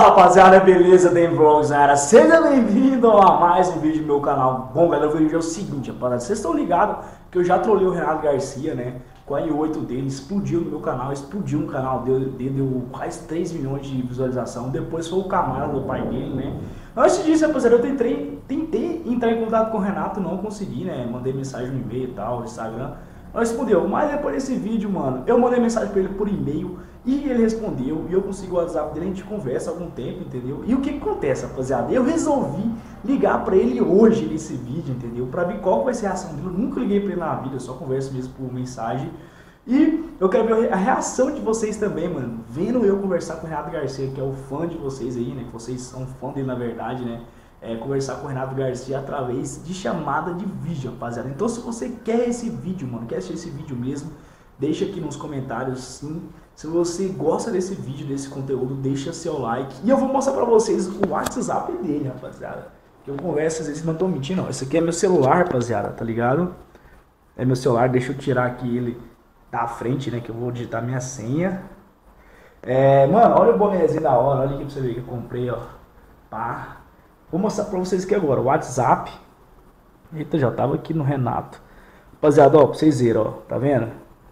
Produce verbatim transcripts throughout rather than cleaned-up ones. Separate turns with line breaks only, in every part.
Fala rapaziada, beleza? Den Vlogs, galera, seja bem-vindo a mais um vídeo do meu canal. Bom galera, o vídeo é o seguinte, rapaziada, vocês estão ligados que eu já trolei o Renato Garcia, né? Com a i oito dele, explodiu no meu canal, explodiu no canal dele, deu quase três milhões de visualização. Depois foi o Camara do pai dele, né? Antes disso, rapaziada, eu tentei, tentei entrar em contato com o Renato, não consegui, né? Mandei mensagem no e-mail e tal, no Instagram, não respondeu. Mas depois desse vídeo, mano, eu mandei mensagem pra ele por e-mail e ele respondeu, e eu consegui o WhatsApp dele, a gente conversa há algum tempo, entendeu? E o que que acontece, rapaziada? Eu resolvi ligar pra ele hoje nesse vídeo, entendeu? Pra ver qual vai ser a reação dele. Eu nunca liguei pra ele na vida, eu só converso mesmo por mensagem. E eu quero ver a reação de vocês também, mano, vendo eu conversar com o Renato Garcia, que é o fã de vocês aí, né? Que vocês são fã dele na verdade, né? É, conversar com o Renato Garcia através de chamada de vídeo, rapaziada. Então se você quer esse vídeo, mano, quer assistir esse vídeo mesmo, deixa aqui nos comentários sim. Se você gosta desse vídeo, desse conteúdo, deixa seu like. E eu vou mostrar pra vocês o WhatsApp dele, rapaziada. Que eu converso, às vezes não tô mentindo, não. Esse aqui é meu celular, rapaziada, tá ligado? É meu celular, deixa eu tirar aqui ele da frente, né? Que eu vou digitar minha senha. É, mano, olha o bonézinho da hora, olha aqui pra você ver que eu comprei, ó. Pá. Vou mostrar pra vocês aqui agora, o WhatsApp. Eita, já tava aqui no Renato. Rapaziada, ó, pra vocês verem, ó, tá vendo?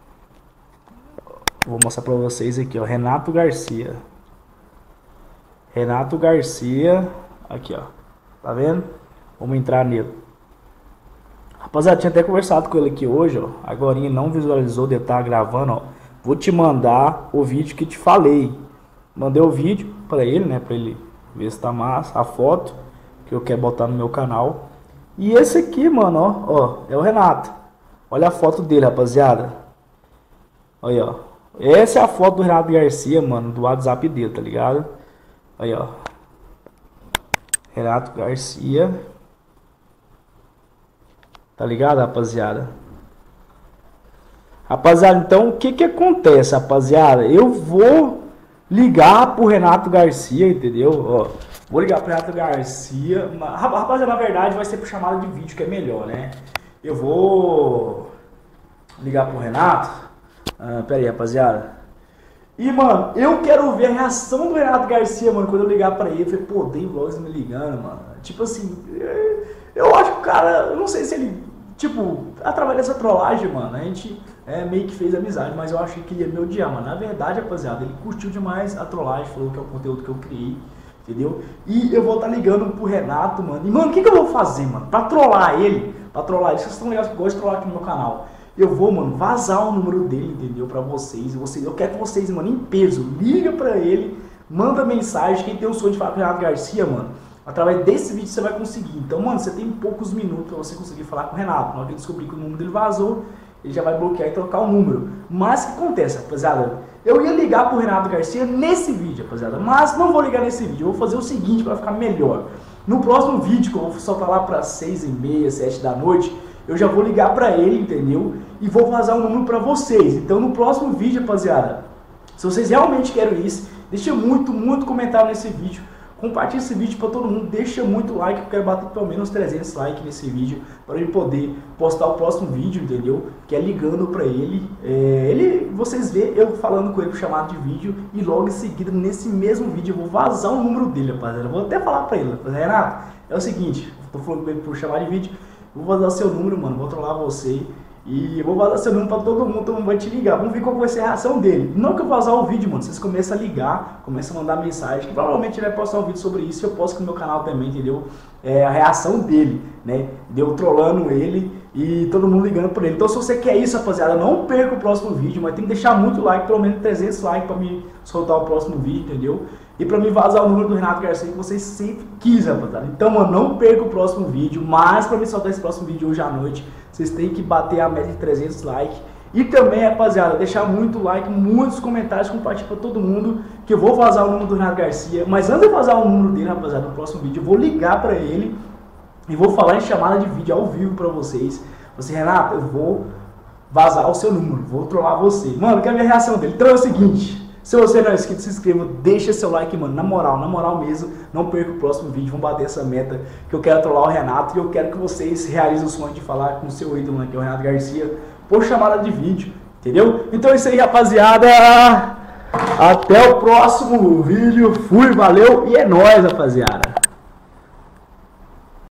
Vou mostrar pra vocês aqui, ó, Renato Garcia. Renato Garcia, aqui, ó, tá vendo? Vamos entrar nele. Rapaziada, tinha até conversado com ele aqui hoje, ó. Agorinha não visualizou, deve estar gravando, ó. Vou te mandar o vídeo que te falei. Mandei o vídeo pra ele, né, pra ele ver se tá massa, a foto que eu quero botar no meu canal. E esse aqui, mano, ó, ó, é o Renato. Olha a foto dele, rapaziada. Olha, ó. Essa é a foto do Renato Garcia, mano, do WhatsApp dele, tá ligado? Aí, ó. Renato Garcia. Tá ligado, rapaziada? Rapaziada, então o que que acontece, rapaziada? Eu vou ligar pro Renato Garcia, entendeu? Ó, vou ligar pro Renato Garcia. Rapaziada, na verdade vai ser por chamada de vídeo, que é melhor, né? Eu vou ligar pro Renato. Ah, pera aí, rapaziada. E, mano, eu quero ver a reação do Renato Garcia, mano, quando eu ligar pra ele. Eu falei, pô, Den Vlogs me ligando, mano. Tipo assim, eu acho que o cara, eu não sei se ele, tipo, através dessa trollagem, mano, a gente é, meio que fez amizade, mas eu achei que ele ia me odiar, mano. Na verdade, rapaziada, ele curtiu demais a trollagem, falou que é o conteúdo que eu criei, entendeu? E eu vou estar tá ligando pro Renato, mano. E, mano, o que que eu vou fazer, mano? Pra trollar ele, pra trollar ele, vocês estão ligados que eu gosto de trollar aqui no meu canal. Eu vou, mano, vazar o número dele, entendeu? Pra vocês. vocês. Eu quero que vocês, mano, em peso, liga pra ele, manda mensagem. Quem tem o sonho de falar com o Renato Garcia, mano, através desse vídeo você vai conseguir. Então, mano, você tem poucos minutos pra você conseguir falar com o Renato. Na hora que ele descobrir que o número dele vazou, ele já vai bloquear e trocar o número. Mas o que acontece, rapaziada? Eu ia ligar pro Renato Garcia nesse vídeo, rapaziada. Mas não vou ligar nesse vídeo. Eu vou fazer o seguinte pra ficar melhor. No próximo vídeo, que eu vou soltar lá pra seis e meia, sete da noite, eu já vou ligar pra ele, entendeu? E vou vazar o número pra vocês. Então no próximo vídeo, rapaziada, se vocês realmente querem isso, deixa muito, muito comentário nesse vídeo. Compartilha esse vídeo pra todo mundo, deixa muito like, eu quero bater pelo menos trezentos likes nesse vídeo para ele poder postar o próximo vídeo, entendeu? Que é ligando pra ele. É, ele, vocês vê eu falando com ele por chamado de vídeo e logo em seguida, nesse mesmo vídeo, eu vou vazar o número dele, rapaziada. Eu vou até falar pra ele, Renato, é o seguinte, tô falando com ele por chamado de vídeo, vou vazar seu número, mano, vou trollar você e vou vazar seu número pra todo mundo, todo mundo vai te ligar. Vamos ver qual vai ser a reação dele. Não que eu vazar o vídeo, mano, vocês começam a ligar, começam a mandar mensagem, que provavelmente ele vai postar um vídeo sobre isso, eu posto no meu canal também, entendeu? É a reação dele, né? Deu trolando ele e todo mundo ligando por ele. Então se você quer isso, rapaziada, não perca o próximo vídeo, mas tem que deixar muito like, pelo menos trezentos likes pra me soltar o próximo vídeo, entendeu? E pra me vazar o número do Renato Garcia que vocês sempre quis, rapaziada. Então, mano, não perca o próximo vídeo. Mas pra me soltar esse próximo vídeo hoje à noite, vocês têm que bater a meta de trezentos likes. E também, rapaziada, deixar muito like, muitos comentários, compartilhar pra todo mundo, que eu vou vazar o número do Renato Garcia. Mas antes de vazar o número dele, rapaziada, no próximo vídeo, eu vou ligar pra ele e vou falar em chamada de vídeo ao vivo pra vocês. Você, Renato, eu vou vazar o seu número, vou trollar você. Mano, eu quero ver a reação dele. Então é o seguinte, se você não é inscrito, se inscreva, deixa seu like, mano, na moral, na moral mesmo, não perca o próximo vídeo, vamos bater essa meta, que eu quero trollar o Renato, e eu quero que vocês realizem o sonho de falar com o seu ídolo, né, que é o Renato Garcia, por chamada de vídeo, entendeu? Então é isso aí, rapaziada, Até o próximo vídeo. Fui, valeu e é nóis, rapaziada.